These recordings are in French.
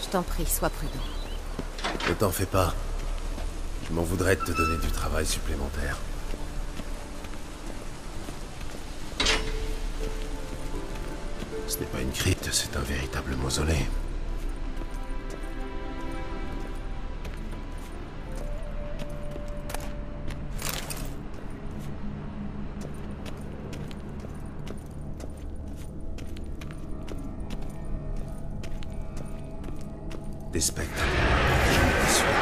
t'en prie, sois prudent. Ne t'en fais pas. Je m'en voudrais de te donner du travail supplémentaire. Ce n'est pas une crypte, c'est un véritable mausolée. Des spectres. J'en étais sûr.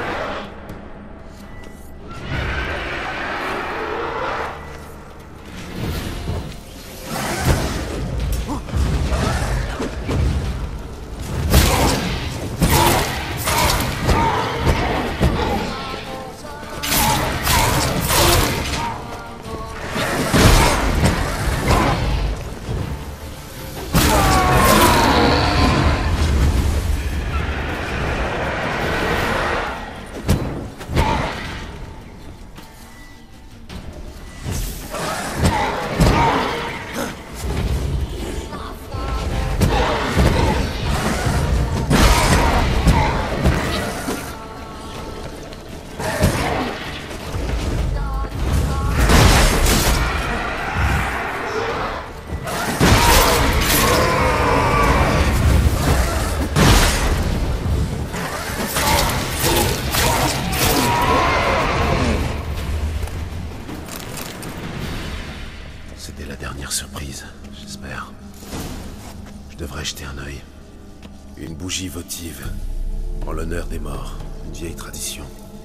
C'était la dernière surprise, j'espère. Je devrais jeter un œil. Une bougie votive, en l'honneur des morts. Une vieille tradition.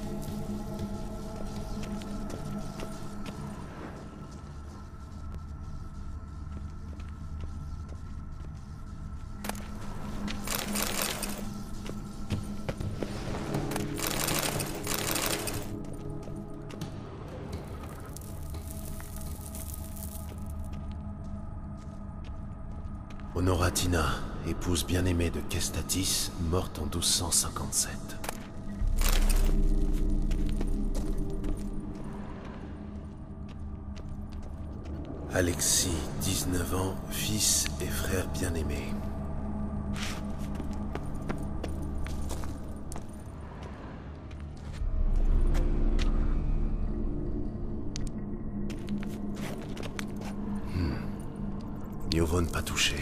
Honoratina, épouse bien-aimée de Kestatis, morte en 1257. Alexis, 19 ans, fils et frère bien-aimé. Mieux vaut ne pas toucher.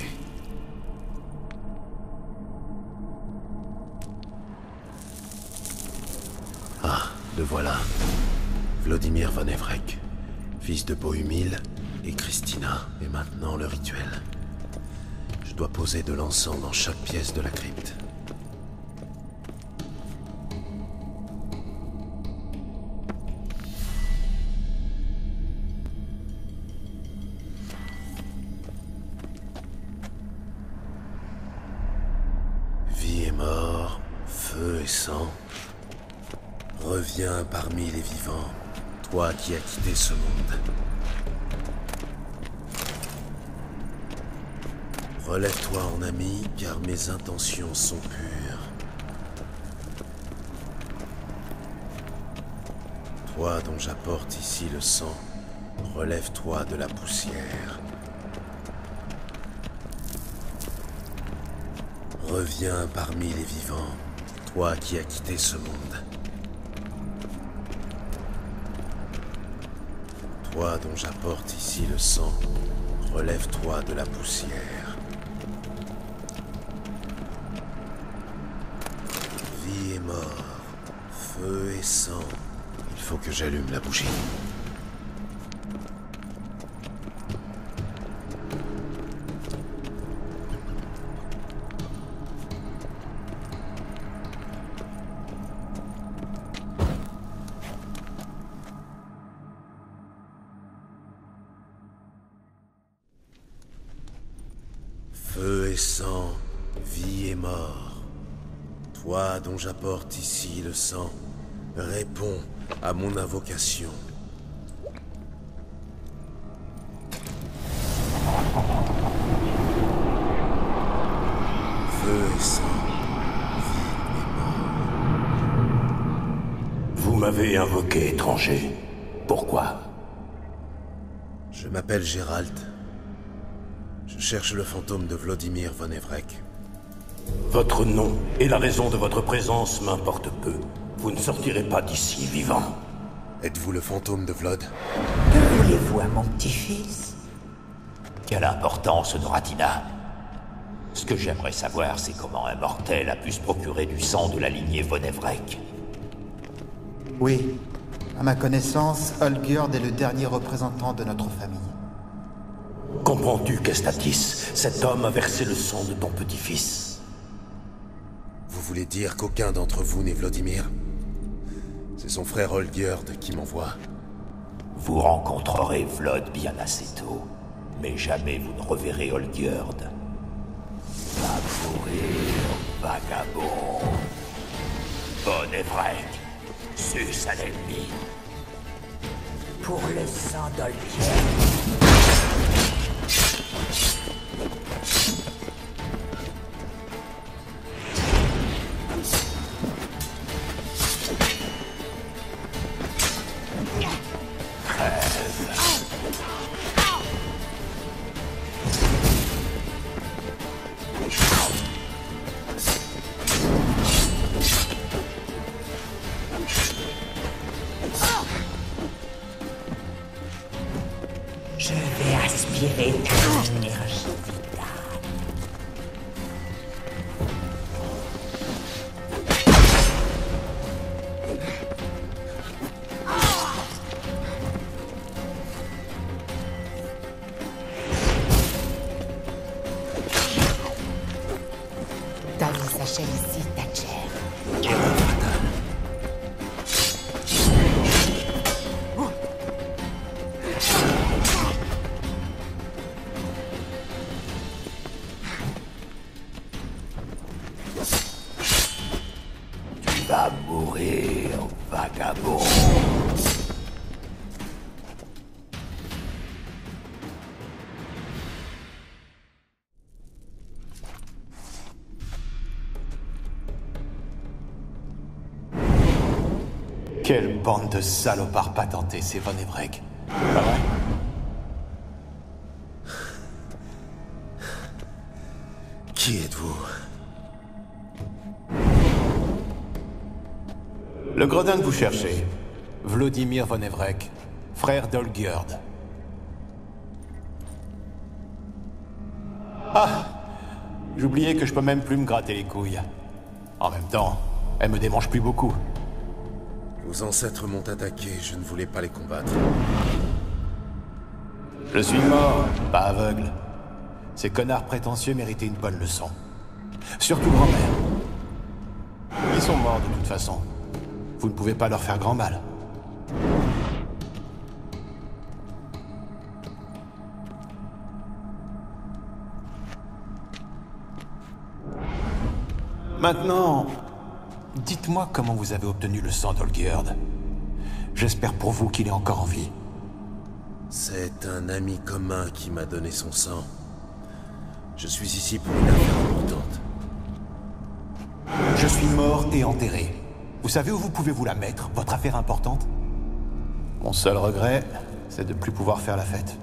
Ah, le voilà. Vladimir von Evrek, fils de Bohumil et Christina. Et maintenant le rituel. Je dois poser de l'encens dans chaque pièce de la crypte. Vie et mort, feu et sang. Reviens parmi les vivants, toi qui as quitté ce monde. Relève-toi en ami, car mes intentions sont pures. Toi dont j'apporte ici le sang, relève-toi de la poussière. Reviens parmi les vivants, toi qui as quitté ce monde. Toi dont j'apporte ici le sang, relève-toi de la poussière. Vie et mort, feu et sang. Il faut que j'allume la bougie. Feu et sang, vie et mort. Toi dont j'apporte ici le sang, réponds à mon invocation. Feu et sang, vie et mort. Vous m'avez invoqué, étranger. Pourquoi? Je m'appelle Gérald. Je cherche le fantôme de Vladimir von Evrek. Votre nom et la raison de votre présence m'importent peu. Vous ne sortirez pas d'ici vivant. Êtes-vous le fantôme de Vlod? Que voulez-vous à mon petit-fils? Quelle importance n'aura-t-il? Ce que j'aimerais savoir, c'est comment un mortel a pu se procurer du sang de la lignée Von Everec. Oui. À ma connaissance, Olgierd est le dernier représentant de notre famille. Comprends-tu, Kestatis? Cet homme a versé le sang de ton petit-fils. Vous voulez dire qu'aucun d'entre vous n'est Vladimir? C'est son frère Olgierd qui m'envoie. Vous rencontrerez Vlod bien assez tôt, mais jamais vous ne reverrez Olgierd. Va mourir, vagabond. Von Everec, suce à l'ennemi. Pour le sang d'Olgierd. Je vais aspirer ta énergie vitale. Ta vie s'achève ici, Thatcher. Va mourir, vagabond. Quelle bande de salopards patentés, ces Von Everec. Pas vrai? Qui êtes-vous? Le gredin que vous cherchez. Vladimir Von Everec, frère d'Olgierd. Ah! J'oubliais que je peux même plus me gratter les couilles. En même temps, elle me démange plus beaucoup. Vos ancêtres m'ont attaqué, je ne voulais pas les combattre. Je suis mort, pas aveugle. Ces connards prétentieux méritaient une bonne leçon. Surtout grand-mère. Ils sont morts de toute façon. Vous ne pouvez pas leur faire grand mal. Maintenant, dites-moi comment vous avez obtenu le sang d'Olgierd. J'espère pour vous qu'il est encore en vie. C'est un ami commun qui m'a donné son sang. Je suis ici pour une affaire importante. Je suis mort et enterré. Vous savez où vous pouvez vous la mettre, votre affaire importante? Mon seul regret, c'est de ne plus pouvoir faire la fête.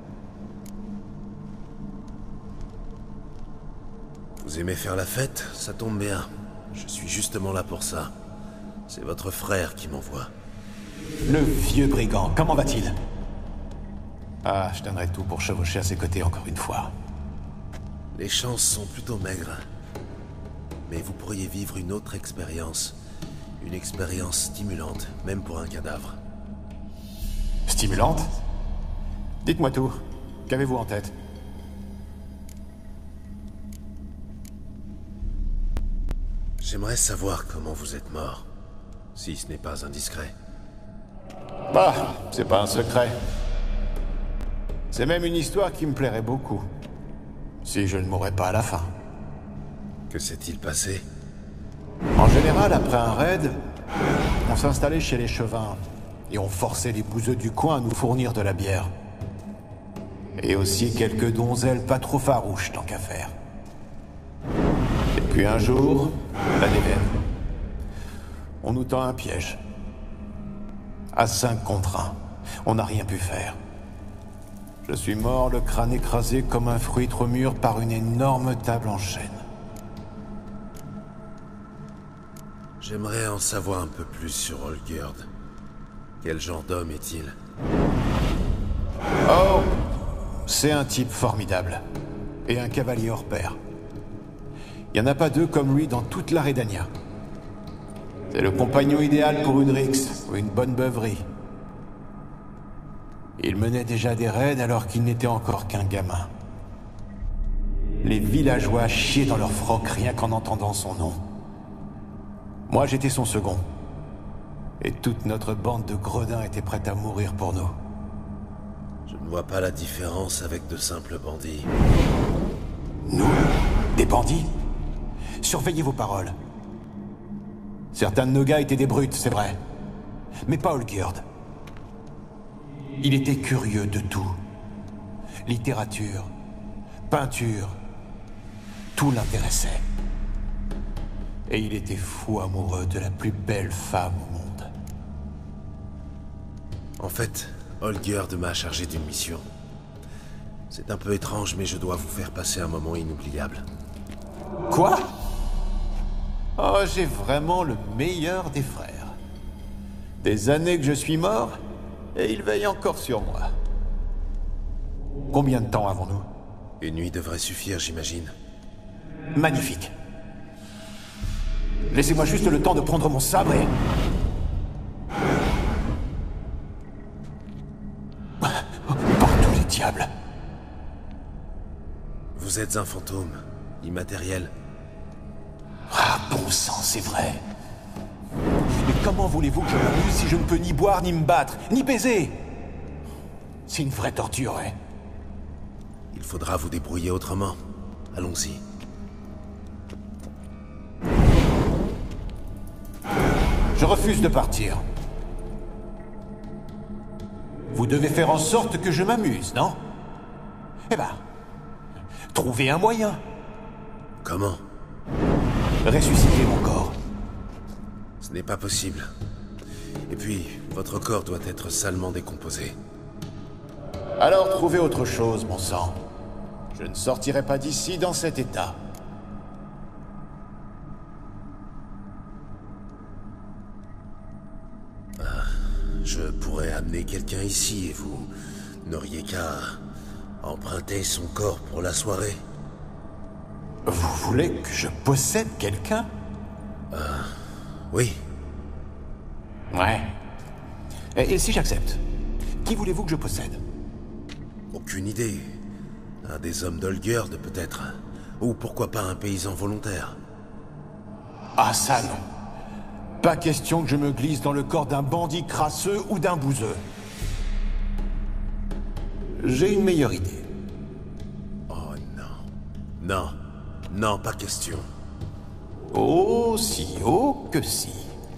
Vous aimez faire la fête? Ça tombe bien. Je suis justement là pour ça. C'est votre frère qui m'envoie. Le vieux brigand, comment va-t-il? Ah, je donnerais tout pour chevaucher à ses côtés encore une fois. Les chances sont plutôt maigres. Mais vous pourriez vivre une autre expérience. Une expérience stimulante, même pour un cadavre. Stimulante? Dites-moi tout. Qu'avez-vous en tête? J'aimerais savoir comment vous êtes mort. Si ce n'est pas indiscret. Bah, c'est pas un secret. C'est même une histoire qui me plairait beaucoup. Si je ne mourrais pas à la fin. Que s'est-il passé? En général, après un raid, on s'installait chez les Chevins et on forçait les bouseux du coin à nous fournir de la bière. Et aussi quelques donzelles pas trop farouches, tant qu'à faire. Et puis un jour, la déveine. On nous tend un piège. À 5 contre 1, on n'a rien pu faire. Je suis mort, le crâne écrasé comme un fruit trop mûr par une énorme table en chêne. J'aimerais en savoir un peu plus sur Olgerd. Quel genre d'homme est-il? Oh, c'est un type formidable. Et un cavalier hors pair. Il n'y en a pas deux comme lui dans toute la Redania. C'est le compagnon idéal pour une rixe ou une bonne beuverie. Il menait déjà des raids alors qu'il n'était encore qu'un gamin. Les villageois chiaient dans leur froc rien qu'en entendant son nom. Moi, j'étais son second. Et toute notre bande de gredins était prête à mourir pour nous. Je ne vois pas la différence avec de simples bandits. Nous? Des bandits? Surveillez vos paroles. Certains de nos gars étaient des brutes, c'est vrai. Mais pas Olgerd. Il était curieux de tout. Littérature, peinture, tout l'intéressait. Et il était fou amoureux de la plus belle femme au monde. En fait, Olgerd m'a chargé d'une mission. C'est un peu étrange, mais je dois vous faire passer un moment inoubliable. Quoi? Oh, j'ai vraiment le meilleur des frères. Des années que je suis mort, et il veille encore sur moi. Combien de temps avons-nous? Une nuit devrait suffire, j'imagine. Magnifique. Laissez-moi juste le temps de prendre mon sabre et... Par tous les diables. Vous êtes un fantôme, immatériel. Ah, bon sang, c'est vrai. Mais comment voulez-vous que je m'amuse si je ne peux ni boire, ni me battre, ni baiser? C'est une vraie torture, hein. Il faudra vous débrouiller autrement. Allons-y. Je refuse de partir. Vous devez faire en sorte que je m'amuse, non? Eh ben, trouvez un moyen. Comment? Ressuscitez mon corps. Ce n'est pas possible. Et puis, votre corps doit être salement décomposé. Alors trouvez autre chose, mon sang. Je ne sortirai pas d'ici dans cet état. Je pourrais amener quelqu'un ici et vous n'auriez qu'à emprunter son corps pour la soirée. Vous voulez que je possède quelqu'un? Oui. Ouais. Et si j'accepte? Qui voulez-vous que je possède? Aucune idée. Un des hommes d'Olgerd, peut-être. Ou pourquoi pas un paysan volontaire. Ah ça non. Pas question que je me glisse dans le corps d'un bandit crasseux ou d'un bouseux. J'ai une meilleure idée. Oh non. Non. Non, pas question. Oh si, oh que si.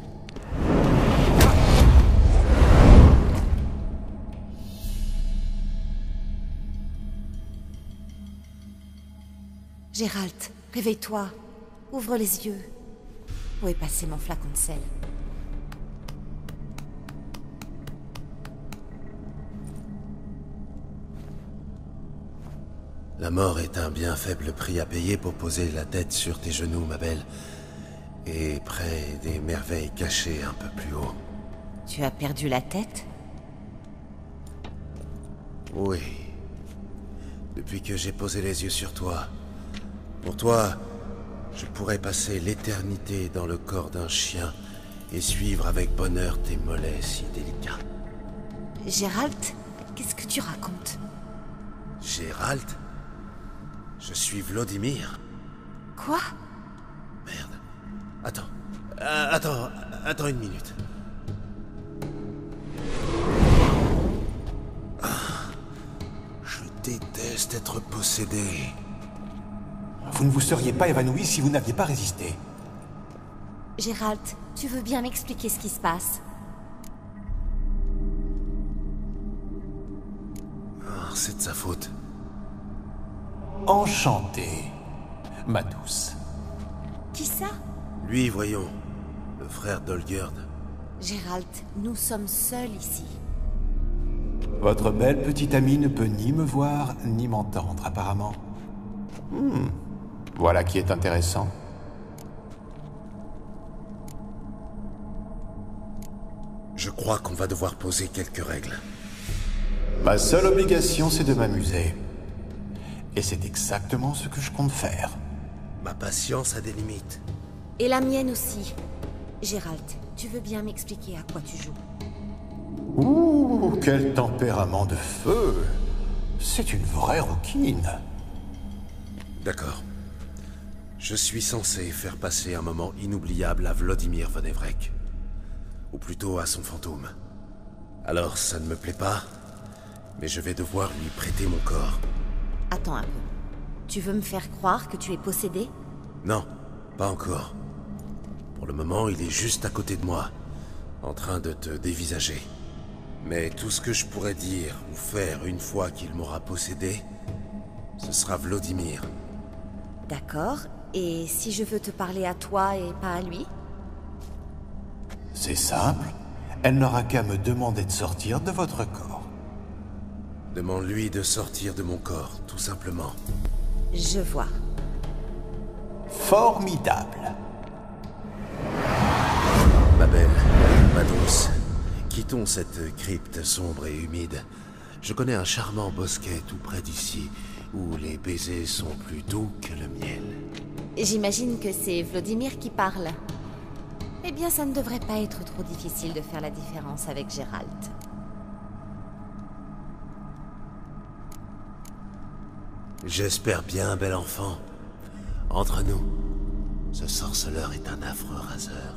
Gérald, réveille-toi. Ouvre les yeux. Où est passé mon flacon de sel? La mort est un bien faible prix à payer pour poser la tête sur tes genoux, ma belle. Et près des merveilles cachées un peu plus haut. Tu as perdu la tête? Oui. Depuis que j'ai posé les yeux sur toi. Pour toi, je pourrais passer l'éternité dans le corps d'un chien et suivre avec bonheur tes mollets si délicats. Gérald, qu'est-ce que tu racontes? Gérald? Je suis Vladimir. Quoi? Merde. Attends une minute. Je déteste être possédé. Vous ne vous seriez pas évanoui si vous n'aviez pas résisté. Gérald, tu veux bien m'expliquer ce qui se passe? C'est de sa faute. Enchanté, ma douce. Qui ça? Lui, voyons. Le frère d'Olgerd. Gérald, nous sommes seuls ici. Votre belle petite amie ne peut ni me voir, ni m'entendre, apparemment. Voilà qui est intéressant. crois qu'on va devoir poser quelques règles. Ma seule obligation, c'est de m'amuser. Et c'est exactement ce que je compte faire. Ma patience a des limites. Et la mienne aussi. Gérald, tu veux bien m'expliquer à quoi tu joues? Ouh, quel tempérament de feu! C'est une vraie rouquine. D'accord. Je suis censé faire passer un moment inoubliable à Vladimir von Everec. Ou plutôt à son fantôme. Alors, ça ne me plaît pas, mais je vais devoir lui prêter mon corps. Attends un peu. Tu veux me faire croire que tu es possédé? Non, pas encore. Pour le moment, il est juste à côté de moi, en train de te dévisager. Mais tout ce que je pourrais dire ou faire une fois qu'il m'aura possédé, ce sera Vladimir. D'accord. Et si je veux te parler à toi et pas à lui? C'est simple. Elle n'aura qu'à me demander de sortir de votre corps. Demande-lui de sortir de mon corps, tout simplement. Je vois. Formidable. Ma belle, ma douce, quittons cette crypte sombre et humide. Je connais un charmant bosquet tout près d'ici, où les baisers sont plus doux que le miel. J'imagine que c'est Vladimir qui parle. Eh bien, ça ne devrait pas être trop difficile de faire la différence avec Gérald. J'espère bien, bel enfant. Entre nous, ce sorceleur est un affreux raseur.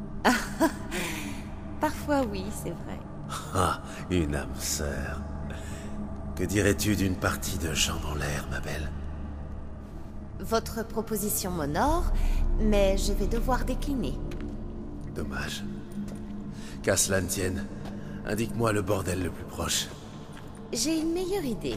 Parfois oui, c'est vrai. Ah, une âme sœur. Que dirais-tu d'une partie de jambes en l'air, ma belle? Votre proposition m'honore, mais je vais devoir décliner. Dommage. Qu'à cela ne tienne, indique-moi le bordel le plus proche. J'ai une meilleure idée.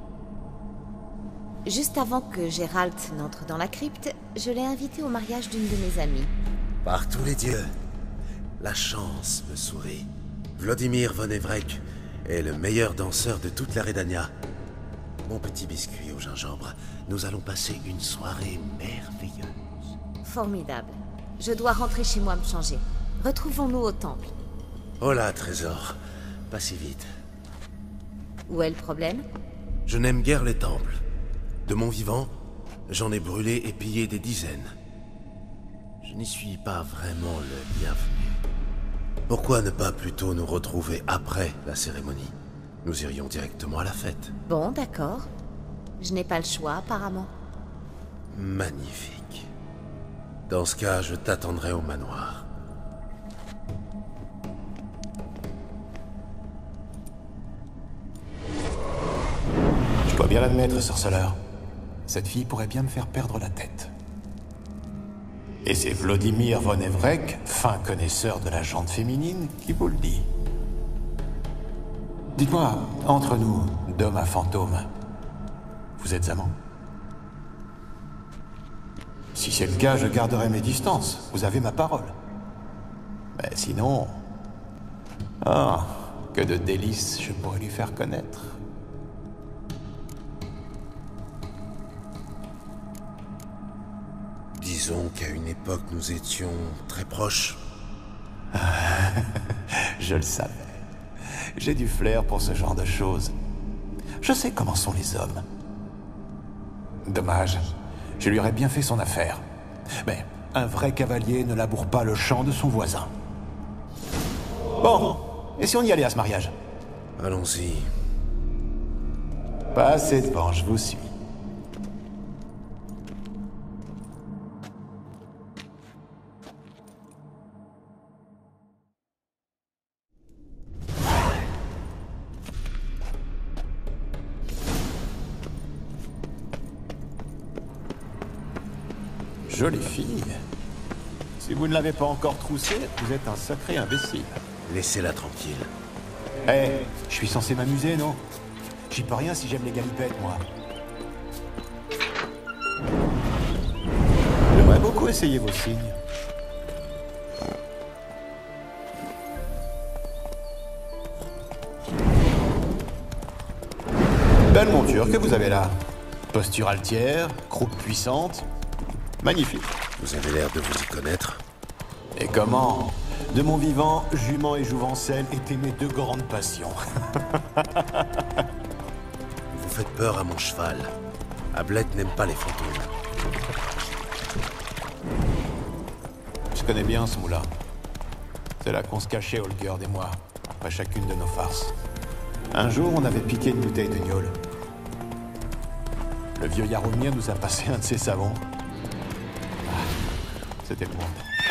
Juste avant que Gérald n'entre dans la crypte, je l'ai invité au mariage d'une de mes amies. Par tous les dieux, la chance me sourit. Vladimir von Everec est le meilleur danseur de toute la Redania. Mon petit biscuit au gingembre, nous allons passer une soirée merveilleuse. Formidable. Je dois rentrer chez moi me changer. Retrouvons-nous au temple. Oh là, trésor, pas si vite. Où est le problème? Je n'aime guère les temples. De mon vivant, j'en ai brûlé et pillé des dizaines. Je n'y suis pas vraiment le bienvenu. Pourquoi ne pas plutôt nous retrouver après la cérémonie? Nous irions directement à la fête. Bon, d'accord. Je n'ai pas le choix, apparemment. Magnifique. Dans ce cas, je t'attendrai au manoir. Je dois bien l'admettre, sorceleur. Cette fille pourrait bien me faire perdre la tête. Et c'est Vladimir von Everec, fin connaisseur de la jante féminine, qui vous le dit. Dites-moi, entre nous, d'homme à fantôme, vous êtes amants? Si c'est le cas, je garderai mes distances. Vous avez ma parole. Mais sinon... Ah, que de délices je pourrais lui faire connaître. Disons qu'à une époque, nous étions très proches. Je le savais. J'ai du flair pour ce genre de choses. Je sais comment sont les hommes. Dommage. Je lui aurais bien fait son affaire. Mais un vrai cavalier ne laboure pas le champ de son voisin. Bon, et si on y allait à ce mariage? Allons-y. Passez devant, je vous suis. Jolie fille. Si vous ne l'avez pas encore troussée, vous êtes un sacré imbécile. Laissez-la tranquille. Eh, je suis censé m'amuser, non? J'y peux rien si j'aime les galipettes, moi. J'aimerais beaucoup essayer vos signes. Belle monture que vous avez là. Posture altière, croupe puissante. Magnifique. Vous avez l'air de vous y connaître. Et comment? De mon vivant, jument et jouvencelle étaient mes deux grandes passions. Vous faites peur à mon cheval. Ablette n'aime pas les fantômes. Je connais bien ce moulin. C'est là qu'on se cachait, Holger et moi, après chacune de nos farces. Un jour, on avait piqué une bouteille de gnôle. Le vieux Jaromir nous a passé un de ses savons. Ah, c'était le monde.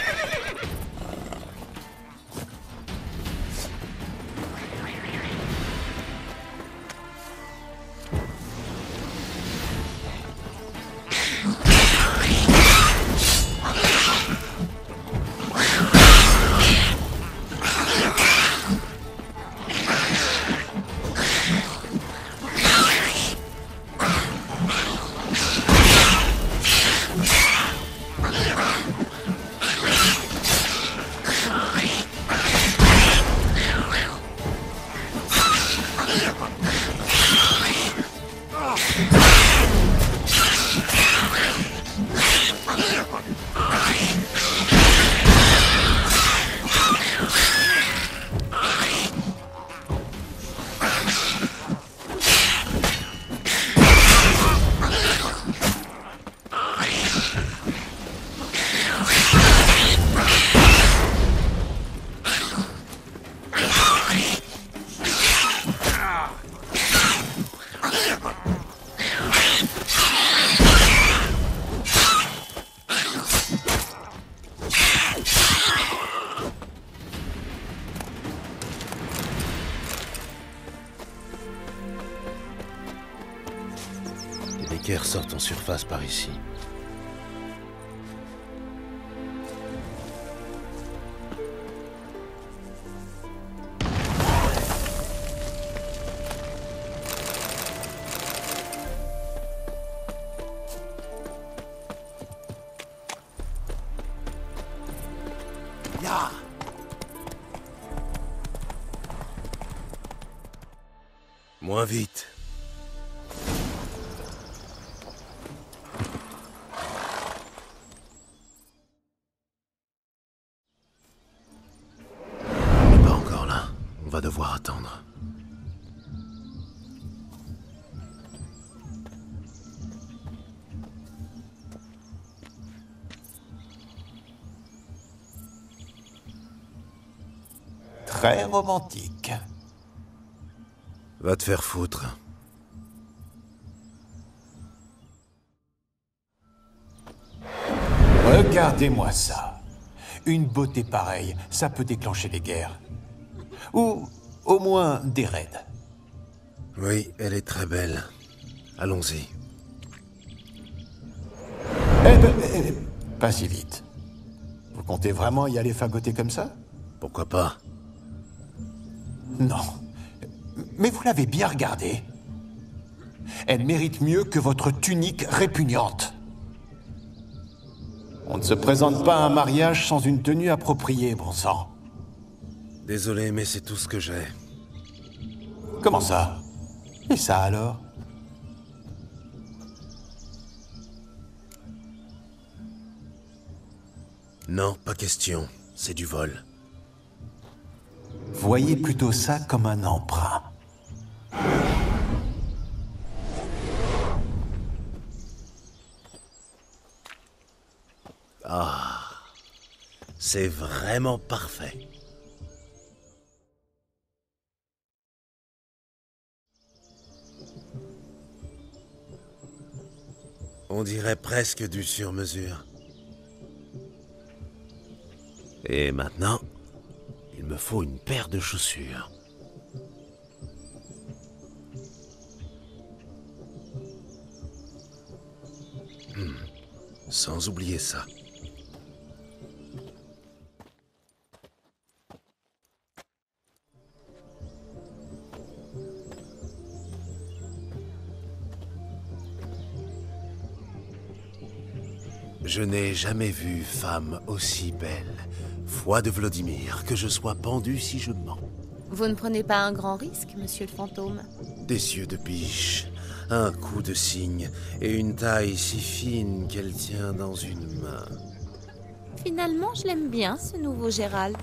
Les équerres sortent en surface par ici. Ya! Moins vite. On n'est pas encore là. On va devoir attendre. Très romantique. Va te faire foutre. Regardez-moi ça. Une beauté pareille, ça peut déclencher des guerres. Ou au moins des raids. Oui, elle est très belle. Allons-y. Pas si vite. Vous comptez vraiment y aller fagoter comme ça? Pourquoi pas? Non. Mais vous l'avez bien regardée. Elle mérite mieux que votre tunique répugnante. On ne se présente pas à un mariage sans une tenue appropriée, bon sang. Désolé, mais c'est tout ce que j'ai. Comment ça? Et ça alors? Non, pas question. C'est du vol. Voyez plutôt ça comme un emprunt. Ah, c'est vraiment parfait. On dirait presque du sur-mesure. Et maintenant, il me faut une paire de chaussures. Sans oublier ça. Je n'ai jamais vu femme aussi belle. Foi de Vladimir, que je sois pendu si je mens. Vous ne prenez pas un grand risque, monsieur le fantôme? Des yeux de biche, un coup de cygne et une taille si fine qu'elle tient dans une main. Finalement, je l'aime bien, ce nouveau Gérald.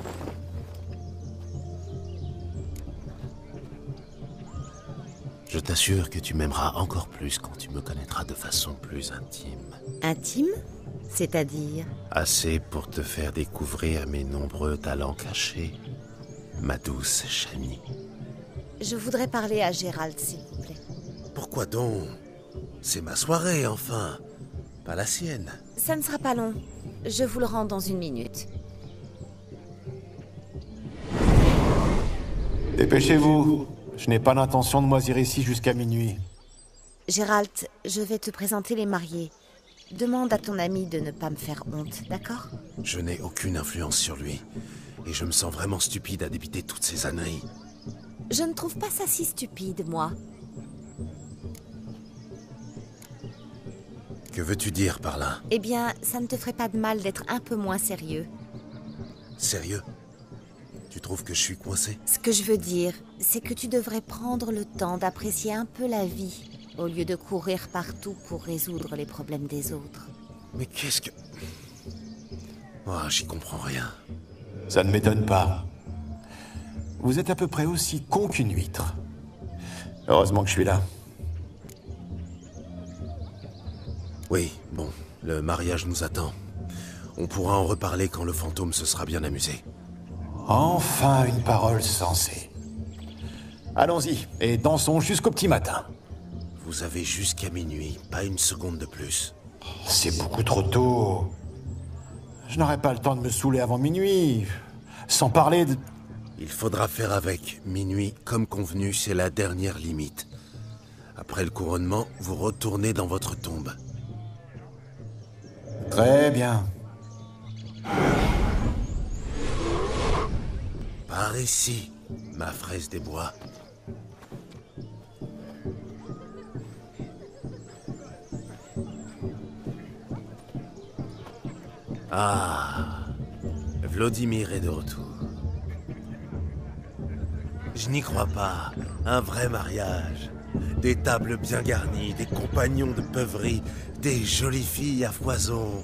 Je t'assure que tu m'aimeras encore plus quand tu me connaîtras de façon plus intime. Intime? C'est-à-dire? Assez pour te faire découvrir mes nombreux talents cachés, ma douce Shani. Je voudrais parler à Gérald, s'il vous plaît. Pourquoi donc? C'est ma soirée, enfin. Pas la sienne. Ça ne sera pas long. Je vous le rends dans 1 minute. Dépêchez-vous. Je n'ai pas l'intention de moisir ici jusqu'à minuit. Gérald, je vais te présenter les mariés. Demande à ton ami de ne pas me faire honte, d'accord? Je n'ai aucune influence sur lui. Et je me sens vraiment stupide à débiter toutes ces âneries. Je ne trouve pas ça si stupide, moi. Que veux-tu dire par là? Eh bien, ça ne te ferait pas de mal d'être un peu moins sérieux. Sérieux? Tu trouves que je suis coincé? Ce que je veux dire, c'est que tu devrais prendre le temps d'apprécier un peu la vie, au lieu de courir partout pour résoudre les problèmes des autres. Mais qu'est-ce que... Oh, j'y comprends rien. Ça ne m'étonne pas. Vous êtes à peu près aussi con qu'une huître. Heureusement que je suis là. Oui, bon, le mariage nous attend. On pourra en reparler quand le fantôme se sera bien amusé. Enfin une parole sensée. Allons-y, et dansons jusqu'au petit matin. Vous avez jusqu'à minuit, pas une seconde de plus. C'est beaucoup trop tôt. Je n'aurai pas le temps de me saouler avant minuit. Sans parler de... Il faudra faire avec. Minuit, comme convenu, c'est la dernière limite. Après le couronnement, vous retournez dans votre tombe. Très bien. Par ici, ma fraise des bois. Ah, Vladimir est de retour. Je n'y crois pas. Un vrai mariage. Des tables bien garnies, des compagnons de peuverie, des jolies filles à foison.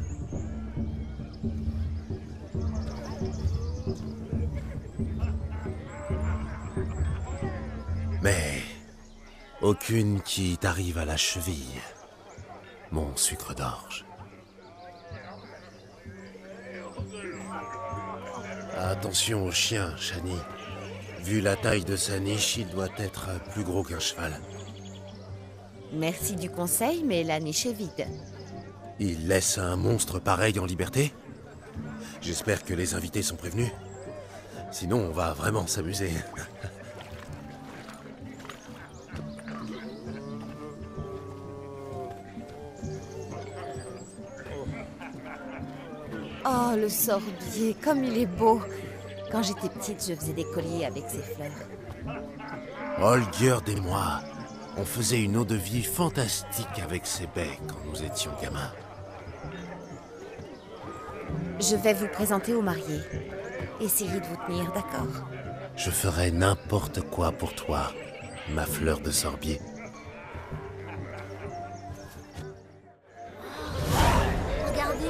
Mais aucune qui t'arrive à la cheville, mon sucre d'orge. Attention au chien, Shani. Vu la taille de sa niche, il doit être plus gros qu'un cheval. Merci du conseil, mais la niche est vide. Il laisse un monstre pareil en liberté? J'espère que les invités sont prévenus. Sinon, on va vraiment s'amuser. Oh, le sorbier, comme il est beau. Quand j'étais petite, je faisais des colliers avec ces fleurs. Olgierd et moi, on faisait une eau de vie fantastique avec ces baies quand nous étions gamins. Je vais vous présenter aux mariés. Essayez de vous tenir, d'accord? Je ferai n'importe quoi pour toi, ma fleur de sorbier. Regardez.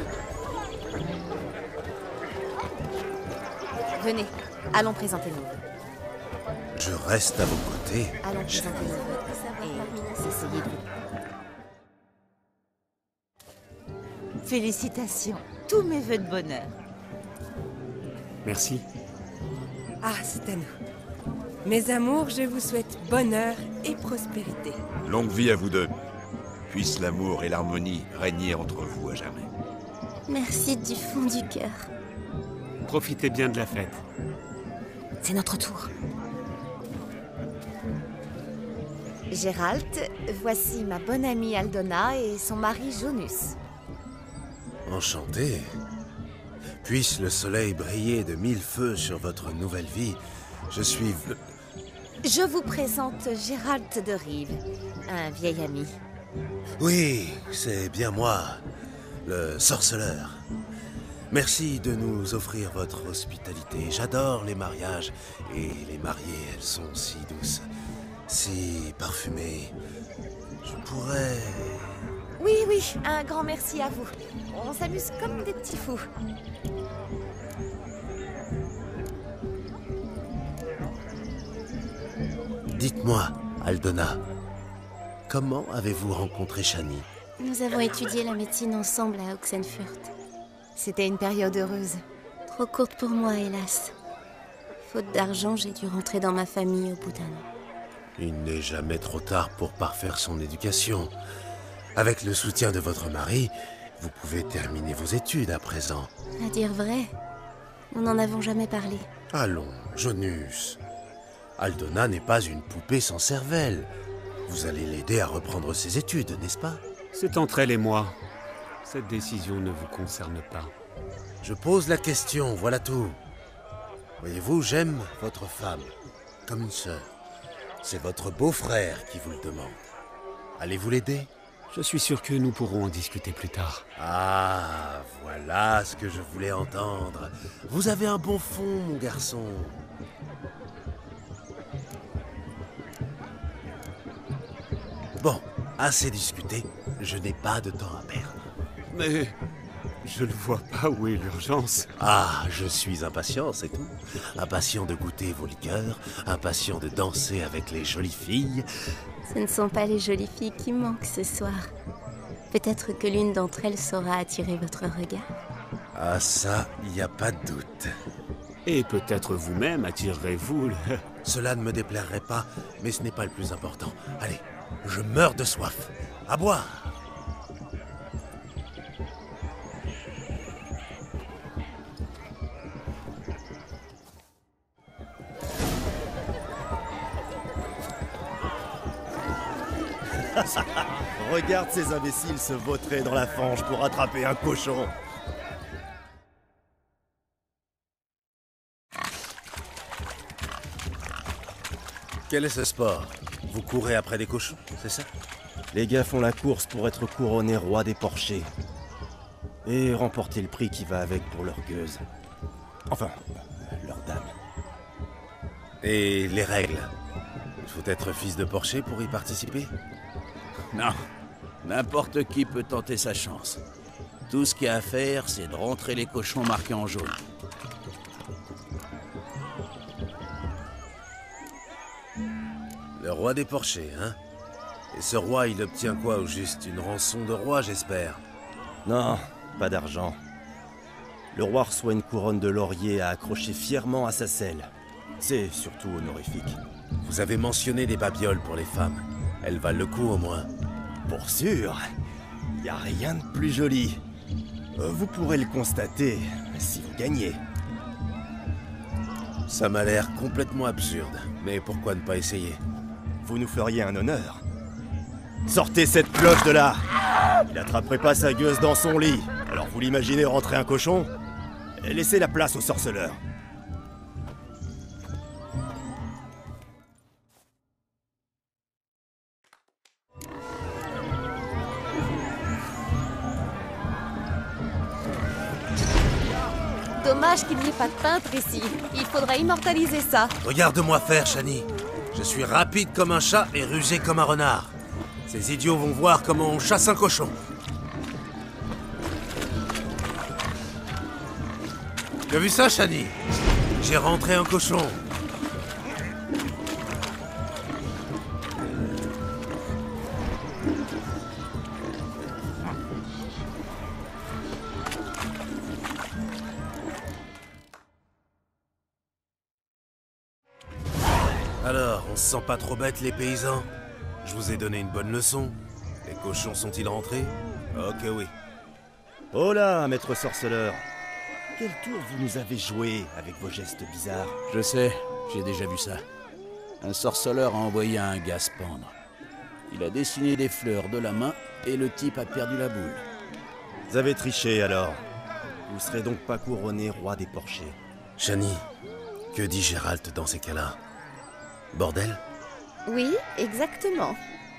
Venez, allons présenter nos vœux. Je reste à vos côtés. Allons présenter nos vœux et essayez de vous... Félicitations. Tous mes vœux de bonheur. Merci. Ah, c'est à nous. Mes amours, je vous souhaite bonheur et prospérité. Longue vie à vous deux. Puisse l'amour et l'harmonie régner entre vous à jamais. Merci du fond du cœur. Profitez bien de la fête. C'est notre tour. Gérald, voici ma bonne amie Aldona et son mari Jonas. Enchanté. Puisse le soleil briller de 1000 feux sur votre nouvelle vie. Je suis... Je vous présente Gérald de Rive, un vieil ami. Oui, c'est bien moi, le sorceleur. Merci de nous offrir votre hospitalité. J'adore les mariages et les mariées, elles sont si douces, si parfumées. Je pourrais Oui, oui, un grand merci à vous. On s'amuse comme des petits fous. Dites-moi, Aldona, comment avez-vous rencontré Shani? Nous avons étudié la médecine ensemble à Oxenfurt. C'était une période heureuse. Trop courte pour moi, hélas. Faute d'argent, j'ai dû rentrer dans ma famille au bout d'un an. Il n'est jamais trop tard pour parfaire son éducation. Avec le soutien de votre mari, vous pouvez terminer vos études à présent. À dire vrai, nous n'en avons jamais parlé. Allons, Jonus. Aldona n'est pas une poupée sans cervelle. Vous allez l'aider à reprendre ses études, n'est-ce pas? C'est entre elle et moi. Cette décision ne vous concerne pas. Je pose la question, voilà tout. Voyez-vous, j'aime votre femme, comme une sœur. C'est votre beau-frère qui vous le demande. Allez-vous l'aider? Je suis sûr que nous pourrons en discuter plus tard. Ah, voilà ce que je voulais entendre. Vous avez un bon fond, mon garçon. Bon, assez discuté. Je n'ai pas de temps à perdre. Mais je ne vois pas où est l'urgence. Ah, je suis impatient, c'est tout. Impatient de goûter vos liqueurs, impatient de danser avec les jolies filles. Ce ne sont pas les jolies filles qui manquent ce soir. Peut-être que l'une d'entre elles saura attirer votre regard. Ah ça, il n'y a pas de doute. Et peut-être vous-même attirerez-vous le... Cela ne me déplairait pas, mais ce n'est pas le plus important. Allez, je meurs de soif. À boire! Regarde ces imbéciles se vautrer dans la fange pour attraper un cochon. Quel est ce sport? Vous courez après des cochons, c'est ça? Les gars font la course pour être couronnés roi des porchers. Et remporter le prix qui va avec pour leur gueuse. Enfin, leur dame. Et les règles? Il faut être fils de porcher pour y participer? Non. N'importe qui peut tenter sa chance. Tout ce qu'il y a à faire, c'est de rentrer les cochons marqués en jaune. Le roi des porchers, hein? Et ce roi, il obtient quoi au juste? Une rançon de roi, j'espère? Non, pas d'argent. Le roi reçoit une couronne de laurier à accrocher fièrement à sa selle. C'est surtout honorifique. Vous avez mentionné des babioles pour les femmes. Elles valent le coup au moins. Pour sûr. Y a rien de plus joli. Vous pourrez le constater si vous gagnez. Ça m'a l'air complètement absurde. Mais pourquoi ne pas essayer? Vous nous feriez un honneur. Sortez cette cloche de là! Il n'attraperait pas sa gueuse dans son lit. Alors vous l'imaginez rentrer un cochon? Et laissez la place au sorceleur. Dommage qu'il n'y ait pas de peintre ici. Il faudra immortaliser ça. Regarde-moi faire, Shani. Je suis rapide comme un chat et rusé comme un renard. Ces idiots vont voir comment on chasse un cochon. Tu as vu ça, Shani? J'ai rentré un cochon. Alors, on se sent pas trop bête, les paysans? Je vous ai donné une bonne leçon. Les cochons sont-ils rentrés? Ok, oui. Oh là, maître sorceleur. Quel tour vous nous avez joué avec vos gestes bizarres? Je sais, j'ai déjà vu ça. Un sorceleur a envoyé un gars se pendre. Il a dessiné des fleurs de la main et le type a perdu la boule. Vous avez triché alors. Vous serez donc pas couronné roi des porchers. Shani, que dit Gérald dans ces cas-là? Bordel? Oui, exactement.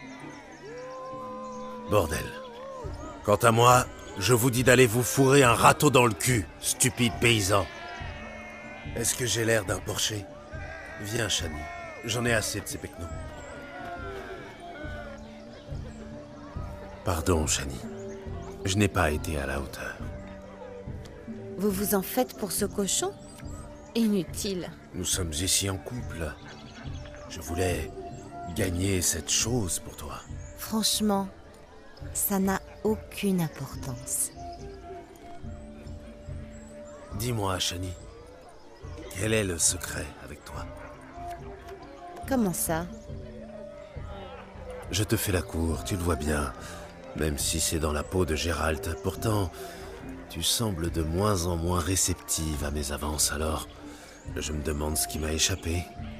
Bordel. Quant à moi, je vous dis d'aller vous fourrer un râteau dans le cul, stupide paysan. Est-ce que j'ai l'air d'un porcher? Viens, Shani. J'en ai assez de ces pecnos. Pardon, Shani. Je n'ai pas été à la hauteur. Vous vous en faites pour ce cochon? Inutile. Nous sommes ici en couple. Je voulais gagner cette chose pour toi. Franchement, ça n'a aucune importance. Dis-moi, Shani, quel est le secret avec toi? Comment ça? Je te fais la cour, tu le vois bien. Même si c'est dans la peau de Gérald, pourtant, tu sembles de moins en moins réceptive à mes avances, alors je me demande ce qui m'a échappé.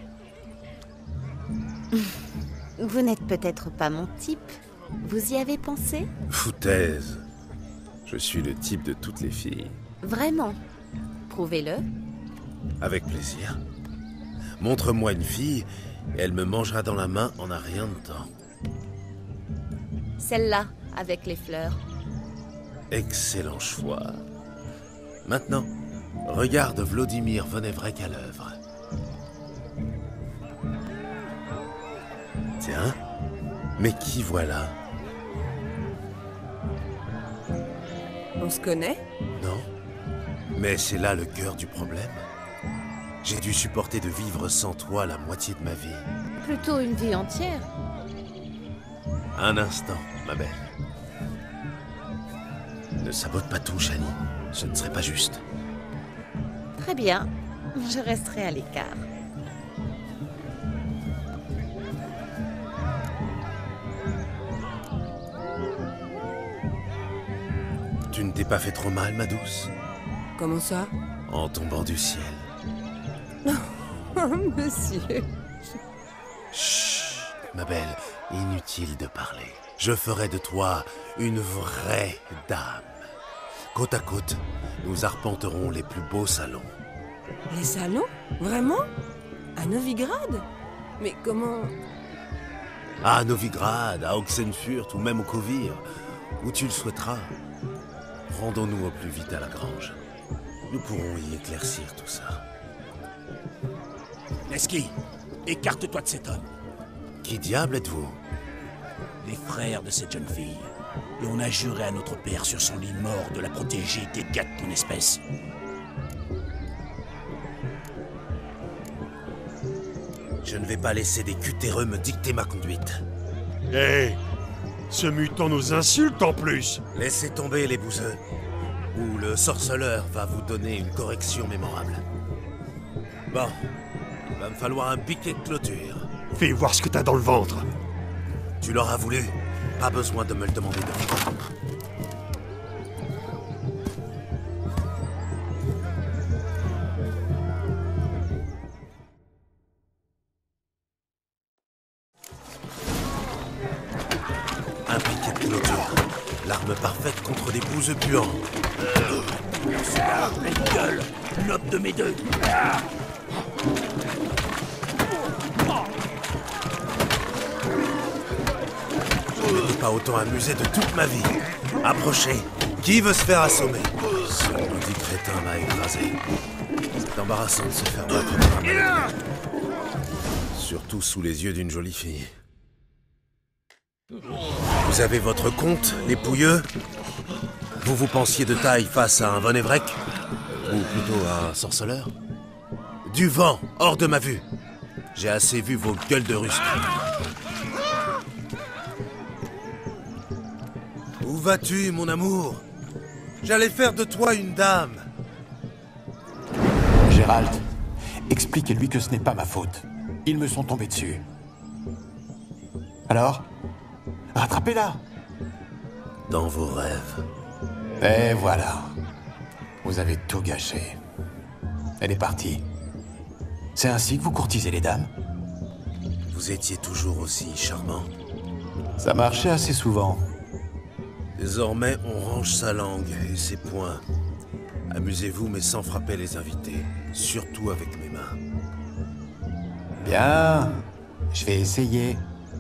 Vous n'êtes peut-être pas mon type. Vous y avez pensé? Foutaise. Je suis le type de toutes les filles. Vraiment? Prouvez-le. Avec plaisir. Montre-moi une fille, et elle me mangera dans la main en un rien de temps. Celle-là, avec les fleurs. Excellent choix. Maintenant, regarde Vladimir Venevrek à l'œuvre. Tiens, mais qui voilà? On se connaît? Non, mais c'est là le cœur du problème. J'ai dû supporter de vivre sans toi la moitié de ma vie. Plutôt une vie entière. Un instant, ma belle. Ne sabote pas tout, Shani. Ce ne serait pas juste. Très bien. Je resterai à l'écart. Tu ne t'es pas fait trop mal, ma douce? Comment ça? En tombant du ciel. Monsieur. Chut, ma belle, inutile de parler. Je ferai de toi une vraie dame. Côte à côte, nous arpenterons les plus beaux salons. Les salons? Vraiment? À Novigrad? Mais comment... À Novigrad, à Oxenfurt ou même au Kovir, où tu le souhaiteras. Rendons-nous au plus vite à la grange. Nous pourrons y éclaircir tout ça. Neski, écarte-toi de cet homme. Qui diable êtes-vous? Les frères de cette jeune fille. Et on a juré à notre père sur son lit mort de la protéger des gars de ton espèce. Je ne vais pas laisser des cutéreux me dicter ma conduite. Hé, ce mutant nous insulte en plus. Laissez tomber les bouseux, ou le sorceleur va vous donner une correction mémorable. Bon, il va me falloir un piquet de clôture. Fais voir ce que t'as dans le ventre. Tu l'auras voulu. Pas besoin de me le demander de fois. Un piquet de clôture. L'arme parfaite contre des bouseux puants. C'est là, pleine gueule. Note de mes deux. Je ne m'étais pas autant amusé de toute ma vie. Approchez. Qui veut se faire assommer? Ce maudit crétin m'a écrasé. C'est embarrassant de se faire battre par un malade. Surtout sous les yeux d'une jolie fille. Vous avez votre compte, les pouilleux? Vous pensiez de taille face à un Venevrek? Ou plutôt à un sorceleur? Du vent, hors de ma vue. J'ai assez vu vos gueules de rustre. Où vas-tu, mon amour? J'allais faire de toi une dame. Gérald, expliquez-lui que ce n'est pas ma faute. Ils me sont tombés dessus. Alors? Rattrapez-la! Dans vos rêves. Et voilà. Vous avez tout gâché. Elle est partie. C'est ainsi que vous courtisez les dames? Vous étiez toujours aussi charmant. Ça marchait assez souvent. Désormais, on range sa langue et ses poings. Amusez-vous, mais sans frapper les invités. Surtout avec mes mains. Bien. Je vais essayer.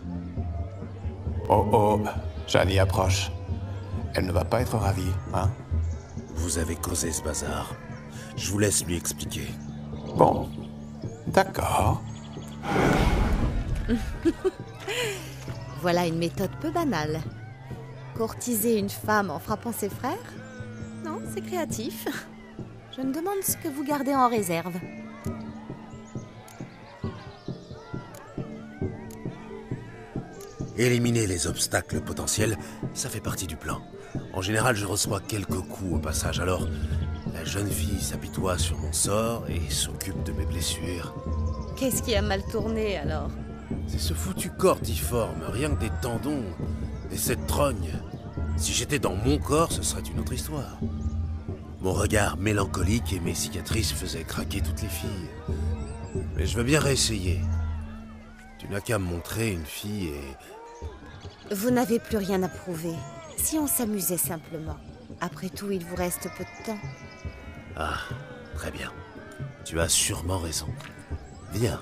Oh oh, Shani approche. Elle ne va pas être ravie, hein? Vous avez causé ce bazar. Je vous laisse lui expliquer. Bon. D'accord. Voilà une méthode peu banale. Courtiser une femme en frappant ses frères? Non, c'est créatif. Je me demande ce que vous gardez en réserve. Éliminer les obstacles potentiels, ça fait partie du plan. En général, je reçois quelques coups au passage, alors la jeune fille s'apitoie sur mon sort et s'occupe de mes blessures. Qu'est-ce qui a mal tourné, alors? C'est ce foutu corps difforme, rien que des tendons et cette trogne. Si j'étais dans mon corps, ce serait une autre histoire. Mon regard mélancolique et mes cicatrices faisaient craquer toutes les filles. Mais je veux bien réessayer. Tu n'as qu'à me montrer une fille et... Vous n'avez plus rien à prouver. Si on s'amusait simplement. Après tout, il vous reste peu de temps. Ah, très bien. Tu as sûrement raison. Viens.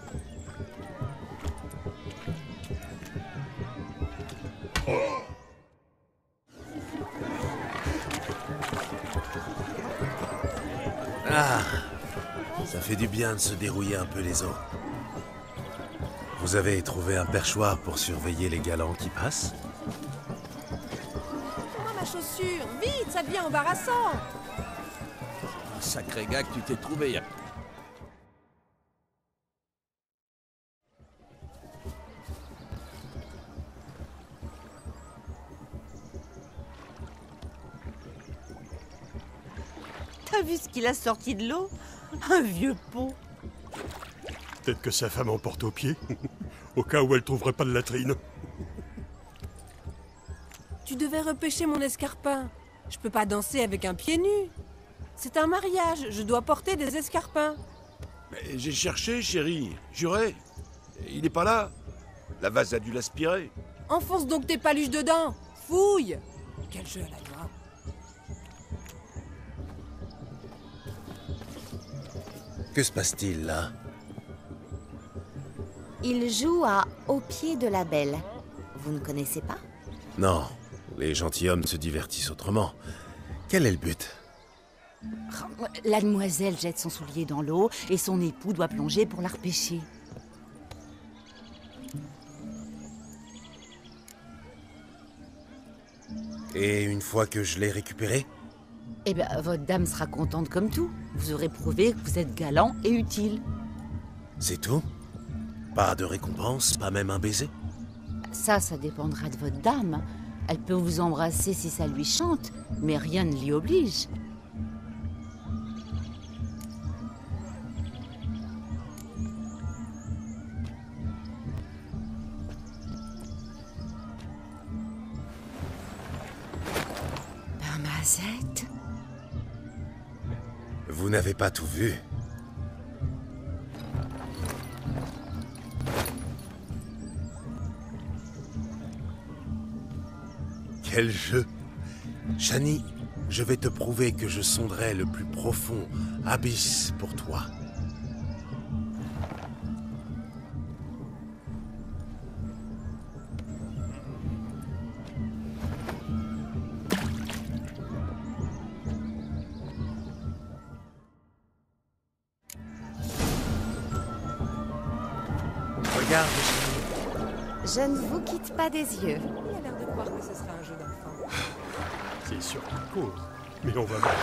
Ah, ça fait du bien de se dérouiller un peu les os. Vous avez trouvé un perchoir pour surveiller les galants qui passent? Comment ma chaussure? Vite, ça devient embarrassant. Un sacré gars que tu t'es trouvé. T'as vu ce qu'il a sorti de l'eau? Un vieux pot. Peut-être que sa femme en porte aux pieds, au cas où elle trouverait pas de latrine. Tu devais repêcher mon escarpin. Je peux pas danser avec un pied nu. C'est un mariage, je dois porter des escarpins. Mais j'ai cherché, chérie, juré. Il n'est pas là. La vase a dû l'aspirer. Enfonce donc tes paluches dedans. Fouille. Quel jeu, la joie. Que se passe-t-il là? Il joue à Au pied de la belle. Vous ne connaissez pas? Non, les gentilshommes se divertissent autrement. Quel est le but? La demoiselle jette son soulier dans l'eau et son époux doit plonger pour la repêcher. Et une fois que je l'ai récupéré? Eh bien, votre dame sera contente comme tout. Vous aurez prouvé que vous êtes galant et utile. C'est tout? Pas de récompense, pas même un baiser? Ça dépendra de votre dame. Elle peut vous embrasser si ça lui chante, mais rien ne l'y oblige. Mazette? Vous n'avez pas tout vu. Quel jeu! Shani, je vais te prouver que je sonderai le plus profond abysse pour toi. Regarde, Je ne vous quitte pas des yeux. Il a l'air de croire que ce sera un jeu d'enfant. C'est sûr qu'il cause, mais on va voir.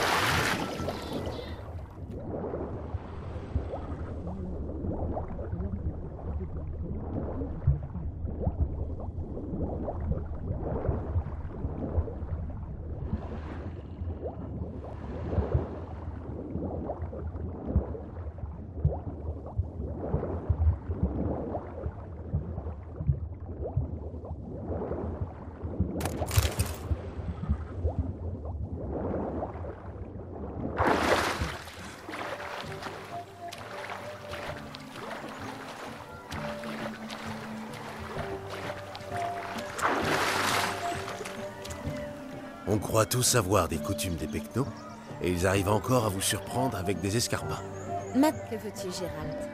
On croit tous savoir des coutumes des Pecnos, et ils arrivent encore à vous surprendre avec des escarpins. Que veux-tu, Gérald?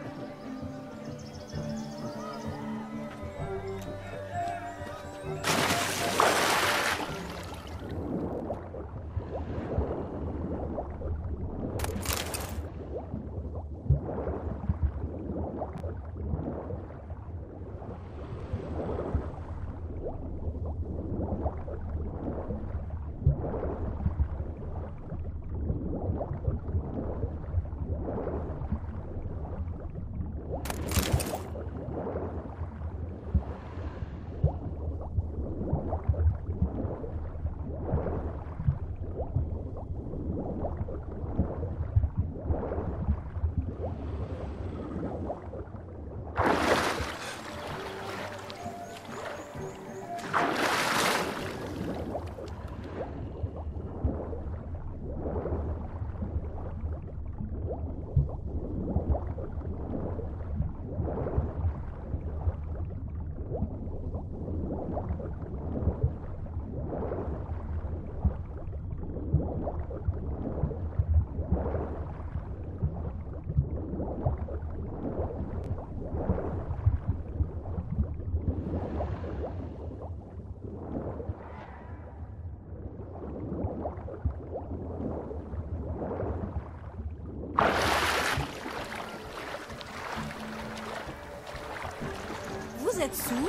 sourd?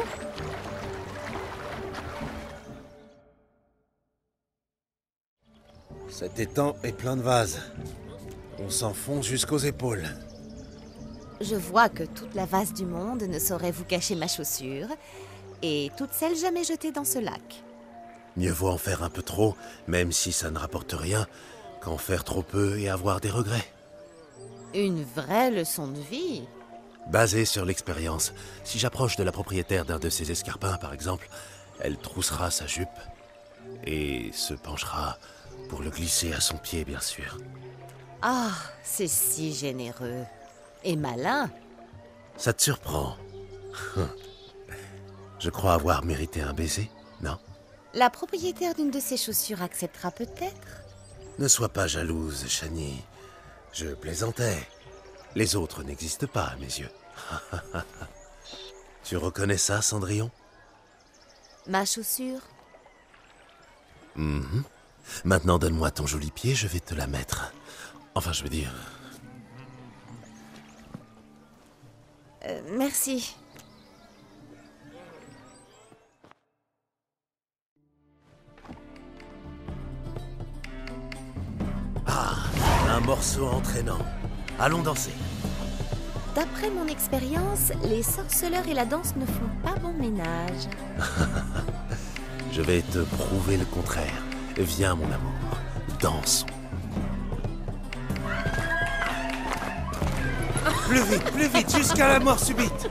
Cet étang est plein de vases. On s'enfonce jusqu'aux épaules. Je vois que toute la vase du monde ne saurait vous cacher ma chaussure, et toutes celles jamais jetées dans ce lac. Mieux vaut en faire un peu trop, même si ça ne rapporte rien, qu'en faire trop peu et avoir des regrets. Une vraie leçon de vie. Basée sur l'expérience, si j'approche de la propriétaire d'un de ces escarpins, par exemple, elle troussera sa jupe et se penchera pour le glisser à son pied, bien sûr. Ah, c'est si généreux. Et malin. Ça te surprend? Je crois avoir mérité un baiser, non? La propriétaire d'une de ces chaussures acceptera peut-être. Ne sois pas jalouse, Shani. Je plaisantais. Les autres n'existent pas à mes yeux. Tu reconnais ça, Cendrillon? Ma chaussure? Maintenant, donne-moi ton joli pied, je vais te la mettre. Enfin, je veux dire... Merci. Ah, un morceau entraînant. Allons danser. D'après mon expérience, les sorceleurs et la danse ne font pas bon ménage. Je vais te prouver le contraire. Viens, mon amour, dansons. Plus vite, jusqu'à la mort subite.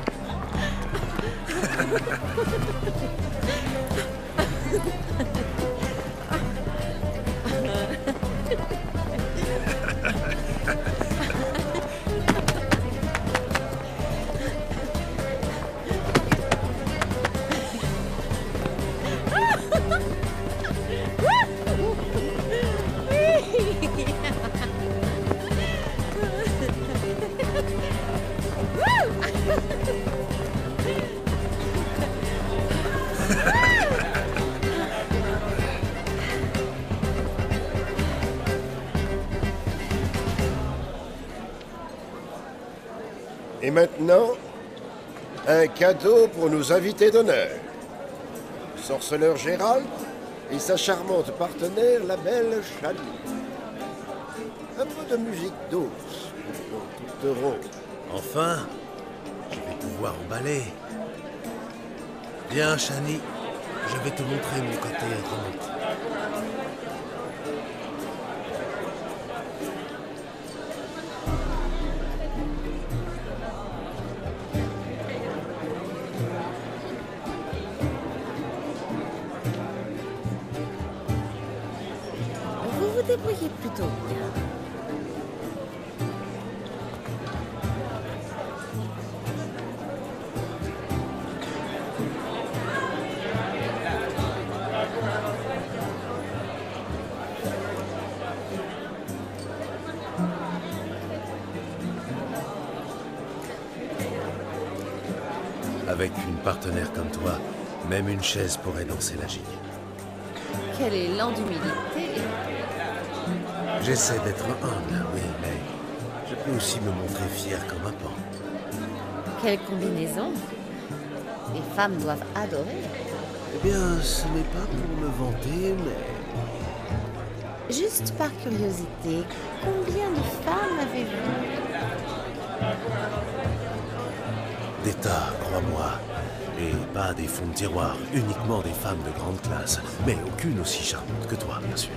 Et maintenant, un cadeau pour nos invités d'honneur. Le sorceleur Gérald et sa charmante partenaire, la belle Shani. Un peu de musique douce pour tout heureux. Enfin, je vais pouvoir emballer. Viens, Shani, je vais te montrer mon côté romantique. Vous vous débrouillez plutôt bien. Avec une partenaire comme toi, même une chaise pourrait danser la gigue. Quel élan d'humilité. J'essaie d'être humble, oui, mais je peux aussi me montrer fier comme un pan. Quelle combinaison. Les femmes doivent adorer. Eh bien, ce n'est pas pour me vanter, mais... Juste par curiosité, combien de femmes avez-vous? Des tas, crois-moi. Et pas des fonds de tiroir, uniquement des femmes de grande classe. Mais aucune aussi charmante que toi, bien sûr.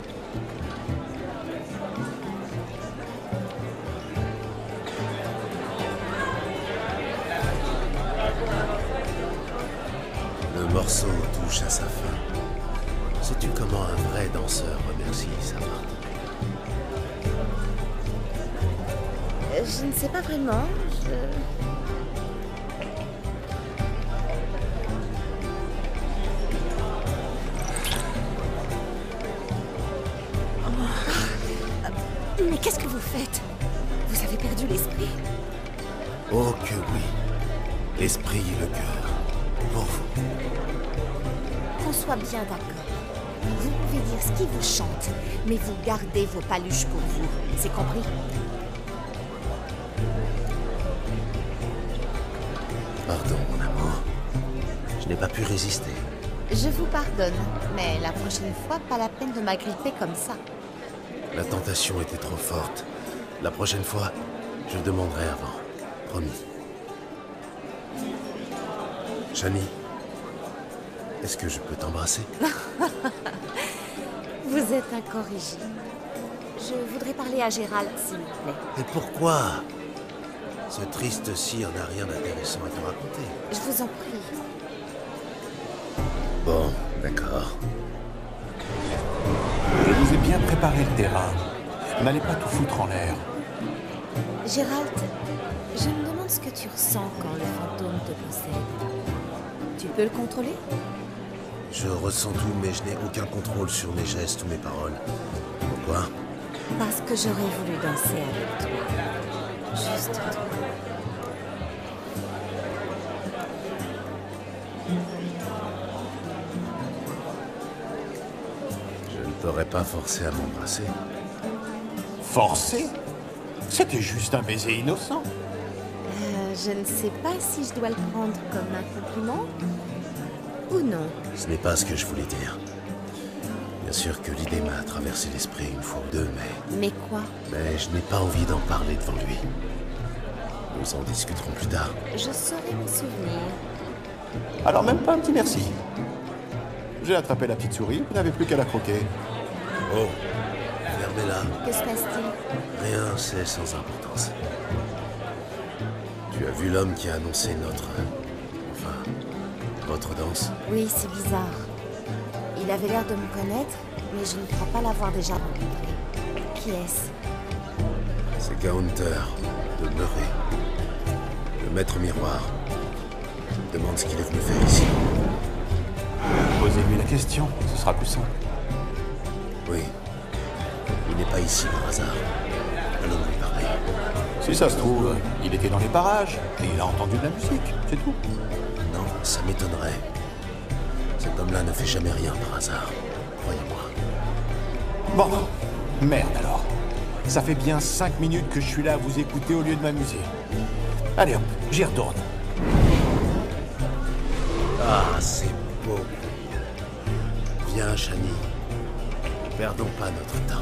Le morceau touche à sa fin. Sais-tu comment un vrai danseur remercie sa partenaire? Je ne sais pas vraiment. Mais qu'est-ce que vous faites? Vous avez perdu l'esprit? Oh que oui. L'esprit et le cœur. Pour vous. Qu'on soit bien d'accord. Vous pouvez dire ce qui vous chante, mais vous gardez vos paluches pour vous. C'est compris? Pardon, mon amour. Je n'ai pas pu résister. Je vous pardonne, mais la prochaine fois, pas la peine de m'agripper comme ça. La tentation était trop forte. La prochaine fois, je demanderai avant. Promis. Shani, est-ce que je peux t'embrasser? Vous êtes incorrigible. Je voudrais parler à Gérald, s'il vous plaît. Et pourquoi? Ce triste cire n'a rien d'intéressant à te raconter. Je vous en prie. Bon, d'accord. Je vous ai bien préparé le terrain. N'allez pas tout foutre en l'air. Gérald, je me demande ce que tu ressens quand le fantôme te possède. Tu peux le contrôler? Je ressens tout, mais je n'ai aucun contrôle sur mes gestes ou mes paroles. Pourquoi? Parce que j'aurais voulu danser avec toi. Juste toi. Je ne t'aurais pas forcé à m'embrasser. Forcé? C'était juste un baiser innocent. Je ne sais pas si je dois le prendre comme un compliment ou non. Ce n'est pas ce que je voulais dire. Bien sûr que l'idée m'a traversé l'esprit une fois ou deux, Mais quoi? Mais je n'ai pas envie d'en parler devant lui. Nous en discuterons plus tard. Je saurai me souvenir. Alors même pas un petit merci. J'ai attrapé la petite souris, vous n'avez plus qu'à la croquer. Oh, fermez-la. Que se passe-t-il? Rien, c'est sans importance. Tu as vu l'homme qui a annoncé votre danse? Oui, c'est bizarre. Il avait l'air de me connaître, mais je ne crois pas l'avoir déjà rencontré. Qui est-ce? C'est Gaunter, de Murray, le maître miroir. Je me demande ce qu'il est venu faire ici. Posez-lui la question, ce sera plus simple. Oui. Il n'est pas ici par hasard. Allons lui parler. Si ça se trouve, il était dans les parages et il a entendu de la musique, c'est tout. Non, ça m'étonnerait. Cet homme-là ne fait jamais rien par hasard. Croyez-moi. Bon, merde alors. Ça fait bien 5 minutes que je suis là à vous écouter au lieu de m'amuser. Allez hop, j'y retourne. Ah, c'est beau. Viens, Shani. Ne perdons pas notre temps.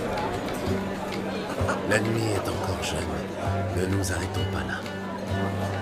La nuit est encore jeune. Ne nous arrêtons pas là.